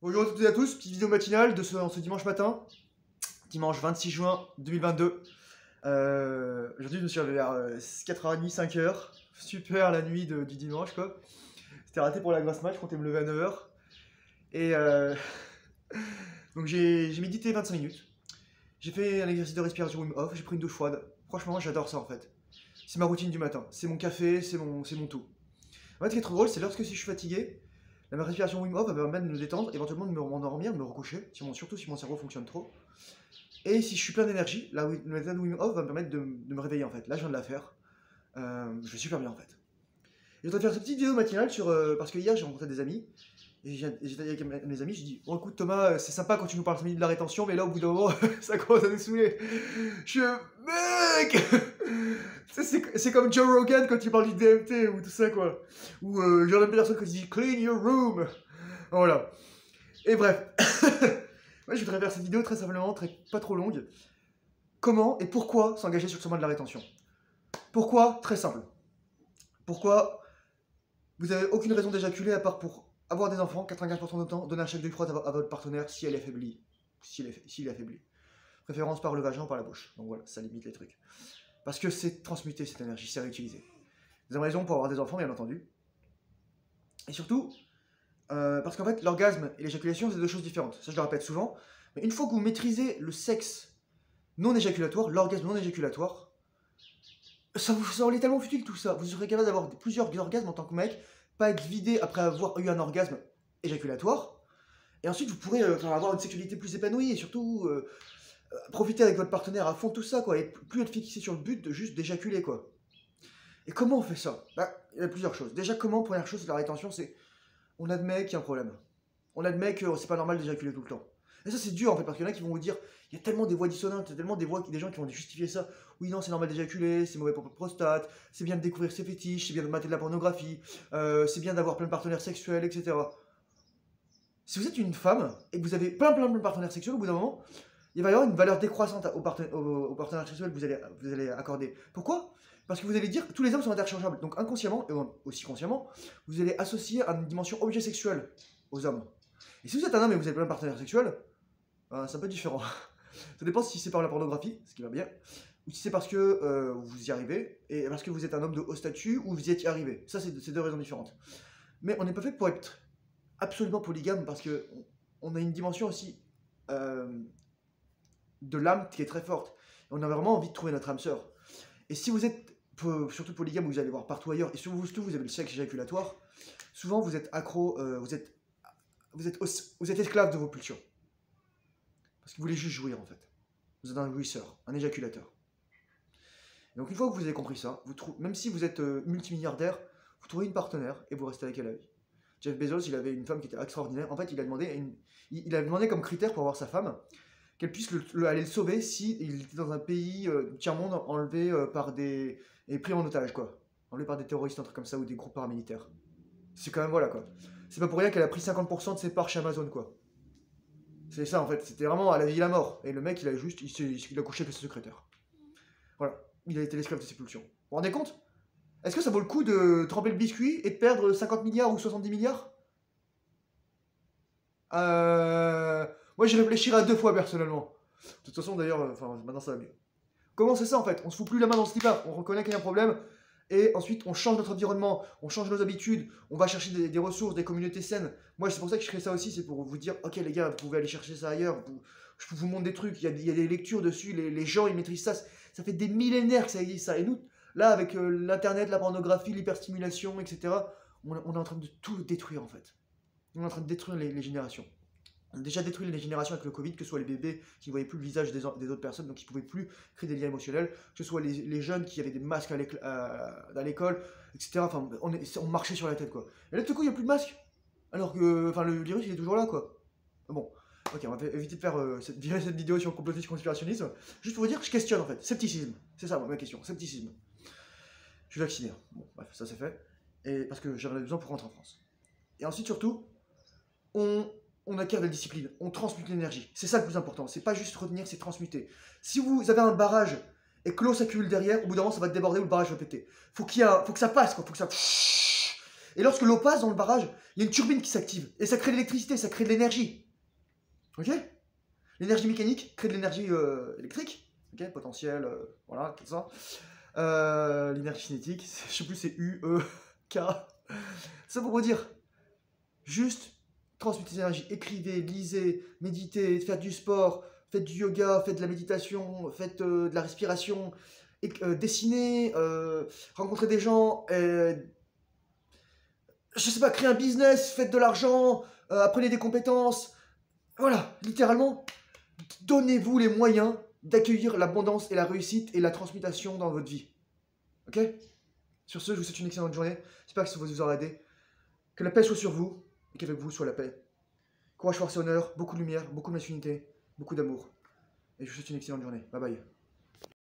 Bonjour à toutes et à tous, petite vidéo matinale de ce dimanche matin, dimanche 26 juin 2022. Aujourd'hui je me suis réveillé vers 4h30, 5h, super la nuit du dimanche quoi. C'était raté pour la grasse mat, je comptais me lever à 9h. Et donc j'ai médité 25 minutes, j'ai fait un exercice de respiration Wim Hof, j'ai pris une douche froide. Franchement j'adore ça en fait. C'est ma routine du matin, c'est mon café, c'est mon tout. En fait ce qui est trop drôle c'est lorsque si je suis fatigué, la respiration Wim Hof va me permettre de me détendre, éventuellement de m'endormir, de me recoucher, surtout si mon cerveau fonctionne trop. Et si je suis plein d'énergie, la méthode Wim Hof va me permettre de me réveiller en fait. Là je viens de la faire. Je vais super bien en fait. Et je voudrais faire cette petite vidéo matinale parce que hier j'ai rencontré des amis. Et j'étais avec mes amis, je dis bon écoute Thomas, c'est sympa quand tu nous parles de la rétention, mais là au bout d'un moment, ça commence à nous saouler. Je suis mec c'est comme Joe Rogan quand il parle du DMT ou tout ça quoi. Ou Jordan Peterson quand il dit clean your room. Voilà. Et bref. Moi je voudrais faire cette vidéo très simplement, pas trop longue. Comment et pourquoi s'engager sur le chemin de la rétention? Pourquoi? Très simple. Pourquoi vous n'avez aucune raison d'éjaculer à part pour avoir des enfants, 95% du temps, donner un chèque de froide à votre partenaire si elle est affaiblie. S'il est affaibli. Préférence par le vagin, par la bouche. Donc voilà, ça limite les trucs. Parce que c'est transmuter cette énergie, c'est réutilisé. Vous avez raison pour avoir des enfants, bien entendu. Et surtout, parce qu'en fait, l'orgasme et l'éjaculation, c'est deux choses différentes. Ça, je le répète souvent. Mais une fois que vous maîtrisez le sexe non éjaculatoire, l'orgasme non éjaculatoire, ça en est tellement futile tout ça. Vous serez capable d'avoir plusieurs orgasmes en tant que mec, pas être vidé après avoir eu un orgasme éjaculatoire. Et ensuite, vous pourrez avoir une sexualité plus épanouie et surtout profiter avec votre partenaire à fond de tout ça, quoi. Et plus être fixé sur le but de juste d'éjaculer, quoi. Et comment on fait ça? Bah, il y a plusieurs choses. Déjà, première chose, la rétention, c'est on admet qu'il y a un problème. On admet que c'est pas normal d'éjaculer tout le temps. Et ça, c'est dur en fait, parce qu'il y en a qui vont vous dire il y a tellement des voix dissonantes, il y a tellement des gens qui vont justifier ça. Oui, non, c'est normal d'éjaculer, c'est mauvais pour votre prostate, c'est bien de découvrir ses fétiches, c'est bien de mater de la pornographie, c'est bien d'avoir plein de partenaires sexuels, etc. Si vous êtes une femme et que vous avez plein de partenaires sexuels, au bout d'un moment, il va y avoir une valeur décroissante aux partenaires sexuels que vous allez accorder. Pourquoi? Parce que vous allez dire que tous les hommes sont interchangeables. Donc inconsciemment, et aussi consciemment, vous allez associer une dimension objet sexuel aux hommes. Et si vous êtes un homme et que vous avez plein de partenaires sexuels, c'est un peu différent. Ça dépend si c'est par la pornographie, ce qui va bien, ou si c'est parce que vous y arrivez, et parce que vous êtes un homme de haut statut, ou vous y êtes arrivé. Ça, c'est deux raisons différentes. Mais on n'est pas fait pour être absolument polygame, parce que on a une dimension aussi de l'âme qui est très forte. Et on a vraiment envie de trouver notre âme sœur. Et si vous êtes surtout polygame, vous allez voir partout ailleurs, et surtout vous avez le sexe éjaculatoire, souvent vous êtes accro, vous êtes esclave de vos pulsions. Parce que vous voulez juste jouir en fait. Vous êtes un jouisseur, un éjaculateur. Et donc une fois que vous avez compris ça, même si vous êtes multimilliardaire, vous trouvez une partenaire et vous restez avec elle à vie. Jeff Bezos, il avait une femme qui était extraordinaire. En fait, il a demandé comme critère pour avoir sa femme qu'elle puisse aller le sauver s'il était dans un pays tiers-monde enlevé et pris en otage, quoi. Enlevé par des terroristes, un truc comme ça, ou des groupes paramilitaires. C'est quand même, voilà, quoi. C'est pas pour rien qu'elle a pris 50% de ses parts chez Amazon, quoi. C'est ça, en fait. C'était vraiment à la vie et la mort. Et le mec, il a couché avec sa secrétaire. Voilà. Il a été l'esclave de ses pulsions. Vous vous rendez compte? Est-ce que ça vaut le coup de tremper le biscuit et de perdre 50 milliards ou 70 milliards? Moi, j'y réfléchirais à 2 fois, personnellement. De toute façon, d'ailleurs, maintenant, ça va mieux. Comment c'est ça, en fait? On se fout plus la main dans ce slip-là. On reconnaît qu'il y a un problème. Et ensuite, on change notre environnement, on change nos habitudes, on va chercher des ressources, des communautés saines. Moi, c'est pour ça que je crée ça aussi, c'est pour vous dire, ok les gars, vous pouvez aller chercher ça ailleurs, je vous montre des trucs, il y a des lectures dessus, les gens, ils maîtrisent ça. Ça fait des millénaires que ça existe, ça. Et nous, là, avec l'internet, la pornographie, l'hyperstimulation, etc., on est en train de tout détruire, en fait. On est en train de détruire les générations. On a déjà détruit les générations avec le Covid, que ce soit les bébés qui ne voyaient plus le visage des autres personnes, donc qui ne pouvaient plus créer des liens émotionnels, que ce soit les jeunes qui avaient des masques à l'école, etc. Enfin, on marchait sur la tête, quoi. Et là, tout coup, il n'y a plus de masque. Alors que le virus, il est toujours là, quoi. Bon, ok, on va éviter de faire cette vidéo sur le complotisme conspirationnisme. Juste pour vous dire, je questionne, en fait. Scepticisme. C'est ça, ma question. Scepticisme. Je suis vacciné. Bon, bref, ça c'est fait. Et parce que j'en ai besoin pour rentrer en France. Et ensuite, surtout, on acquiert de la discipline, on transmute l'énergie. C'est ça le plus important. C'est pas juste retenir, c'est transmuter. Si vous avez un barrage et que l'eau s'accumule derrière, au bout d'un moment ça va déborder ou le barrage va péter. Faut que ça passe, quoi. Faut que ça. Et lorsque l'eau passe dans le barrage, il y a une turbine qui s'active. Et ça crée de l'électricité, ça crée de l'énergie. Ok? L'énergie mécanique crée de l'énergie électrique. Ok? Potentiel, voilà, tout ça. L'énergie cinétique, je sais plus, c'est U, E, K. Ça pour vous dire, juste transmettez l'énergie, écrivez, lisez, méditez, faites du sport, faites du yoga, faites de la méditation, faites de la respiration, dessinez, rencontrez des gens, je sais pas, créez un business, faites de l'argent, apprenez des compétences. Voilà, littéralement, donnez-vous les moyens d'accueillir l'abondance et la réussite et la transmutation dans votre vie. Ok? Sur ce, je vous souhaite une excellente journée. J'espère que ça vous aura aidé. Que la paix soit sur vous et qu'avec vous soit la paix. Courage, force et honneur, beaucoup de lumière, beaucoup de masculinité, beaucoup d'amour. Et je vous souhaite une excellente journée. Bye bye.